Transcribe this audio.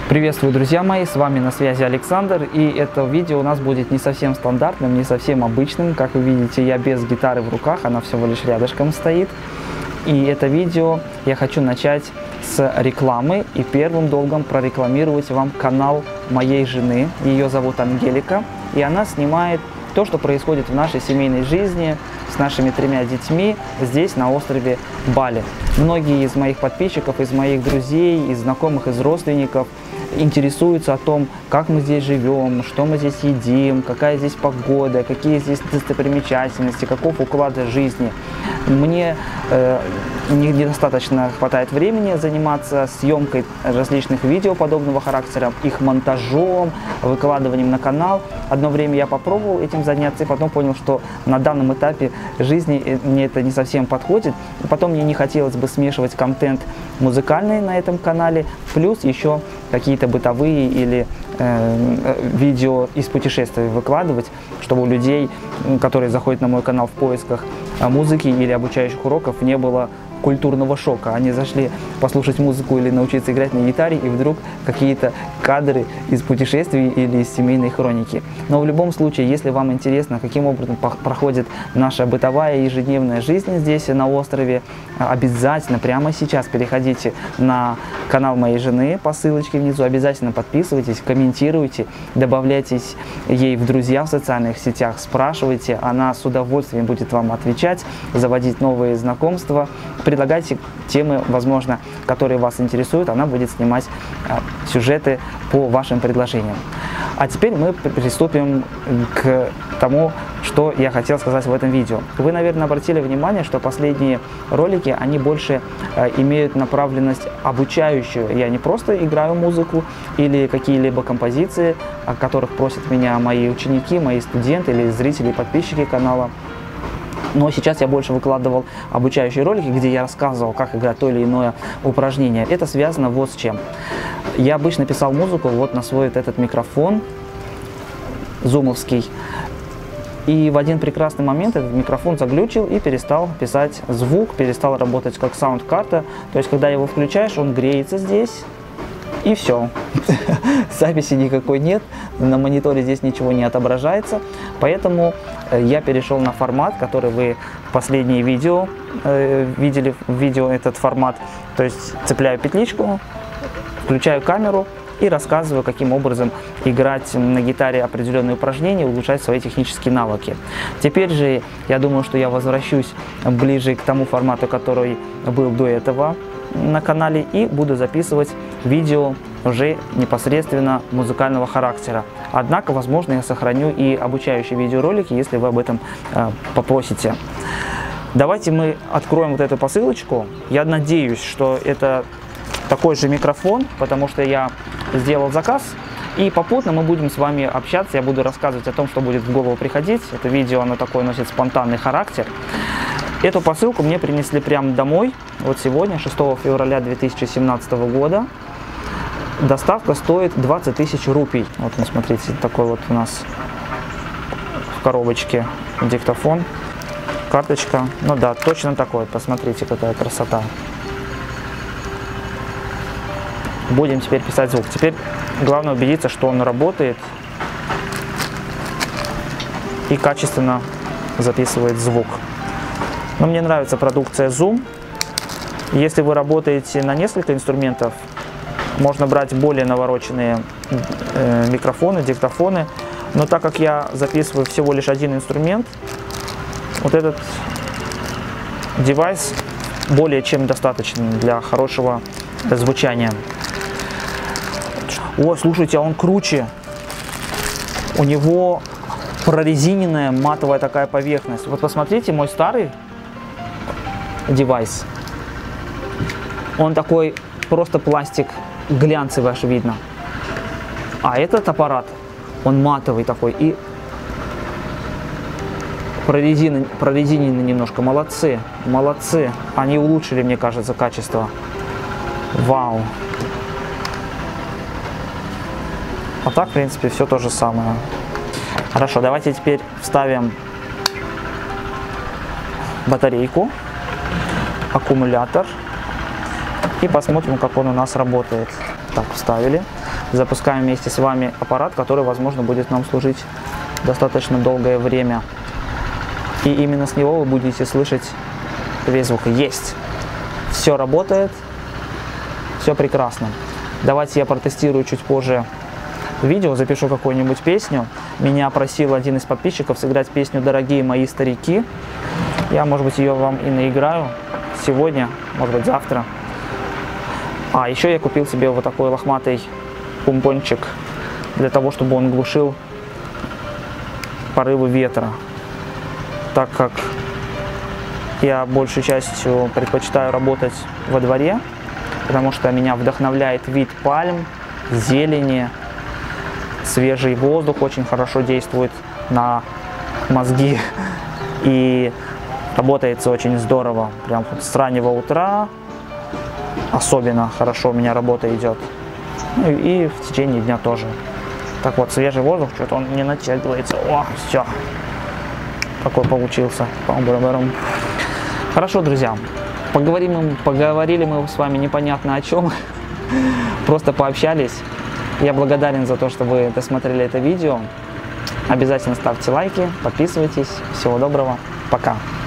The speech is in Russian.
Приветствую, друзья мои, с вами на связи Александр, и это видео у нас будет не совсем стандартным, не совсем обычным. Как вы видите, я без гитары в руках, она всего лишь рядышком стоит. И это видео я хочу начать с рекламы и первым долгом прорекламировать вам канал моей жены. Ее зовут Ангелика, и она снимает то, что происходит в нашей семейной жизни с нашими 3 детьми здесь, на острове Бали. Многие из моих подписчиков, из моих друзей, из знакомых, из родственников интересуются о том, как мы здесь живем, что мы здесь едим, какая здесь погода, какие здесь достопримечательности, каков уклад жизни. Мне недостаточно хватает времени заниматься съемкой различных видео подобного характера, их монтажом, выкладыванием на канал. Одно время я попробовал этим заняться и потом понял, что на данном этапе жизни мне это не совсем подходит. И потом мне не хотелось бы смешивать контент музыкальный на этом канале, плюс еще какие-то бытовые или видео из путешествий выкладывать, чтобы у людей, которые заходят на мой канал в поисках музыки или обучающих уроков, не было культурного шока. Они зашли послушать музыку или научиться играть на гитаре, и вдруг какие-то кадры из путешествий или из семейной хроники. Но в любом случае, если вам интересно, каким образом проходит наша бытовая ежедневная жизнь здесь, на острове, обязательно прямо сейчас переходите на канал моей жены по ссылочке внизу, обязательно подписывайтесь, комментируйте, добавляйтесь ей в друзья в социальных сетях, спрашивайте, она с удовольствием будет вам отвечать, заводить новые знакомства. Предлагайте темы, возможно, которые вас интересуют, она будет снимать сюжеты по вашим предложениям. А теперь мы приступим к тому, что я хотел сказать в этом видео. Вы, наверное, обратили внимание, что последние ролики, они больше имеют направленность обучающую. Я не просто играю музыку или какие-либо композиции, о которых просят меня мои ученики, мои студенты или зрители, подписчики канала. Но сейчас я больше выкладывал обучающие ролики, где я рассказывал, как играть то или иное упражнение. Это связано вот с чем. Я обычно писал музыку вот на свой этот микрофон зумовский. И в один прекрасный момент этот микрофон заглючил и перестал писать звук, перестал работать как саунд-карта. То есть, когда его включаешь, он греется здесь. И все. Записи никакой нет, на мониторе здесь ничего не отображается. Поэтому я перешел на формат, который вы в последние видео видели, в видео этот формат. То есть цепляю петличку, включаю камеру и рассказываю, каким образом играть на гитаре определенные упражнения, улучшать свои технические навыки. Теперь же я думаю, что я возвращусь ближе к тому формату, который был до этого на канале, и буду записывать видео уже непосредственно музыкального характера. Однако, возможно, я сохраню и обучающие видеоролики, если вы об этом попросите. Давайте мы откроем вот эту посылочку. Я надеюсь, что это такой же микрофон, потому что я сделал заказ. И попутно мы будем с вами общаться, я буду рассказывать о том, что будет в голову приходить. Это видео, оно такой носит спонтанный характер. Эту посылку мне принесли прямо домой, вот сегодня, 6 февраля 2017 года. Доставка стоит 20 тысяч рупий. Вот, смотрите, такой вот у нас в коробочке диктофон, карточка. Ну да, точно такой, посмотрите, какая красота. Будем теперь писать звук. Теперь главное убедиться, что он работает и качественно записывает звук. Но мне нравится продукция Zoom. Если вы работаете на несколько инструментов, можно брать более навороченные микрофоны, диктофоны. Но так как я записываю всего лишь один инструмент, вот этот девайс более чем достаточен для хорошего звучания. Ой, слушайте, а он круче. У него прорезиненная матовая такая поверхность. Вот посмотрите, мой старый девайс, он такой просто пластик, глянцевый аж видно. А этот аппарат, он матовый такой и прорезиненный немножко. Молодцы, молодцы. Они улучшили, мне кажется, качество. Вау. А так, в принципе, все то же самое. Хорошо, давайте теперь вставим батарейку, аккумулятор и посмотрим, как он у нас работает. Так, вставили. Запускаем вместе с вами аппарат, который, возможно, будет нам служить достаточно долгое время. И именно с него вы будете слышать весь звук. Есть! Все работает, все прекрасно. Давайте я протестирую чуть позже видео, запишу какую-нибудь песню. Меня просил один из подписчиков сыграть песню «Дорогие мои старики». Я, может быть, ее вам и наиграю сегодня, может быть, завтра. А еще я купил себе вот такой лохматый помпончик для того, чтобы он глушил порывы ветра. Так как я большей частью предпочитаю работать во дворе, потому что меня вдохновляет вид пальм, зелени, свежий воздух очень хорошо действует на мозги и работается очень здорово. Прям с раннего утра особенно хорошо у меня работа идет. Ну и в течение дня тоже. Так вот, свежий воздух, что-то он не натягивается. О, все. Какой получился. Хорошо, друзья. Поговорили мы с вами непонятно о чем. Просто пообщались. Я благодарен за то, что вы досмотрели это видео. Обязательно ставьте лайки, подписывайтесь. Всего доброго. Пока.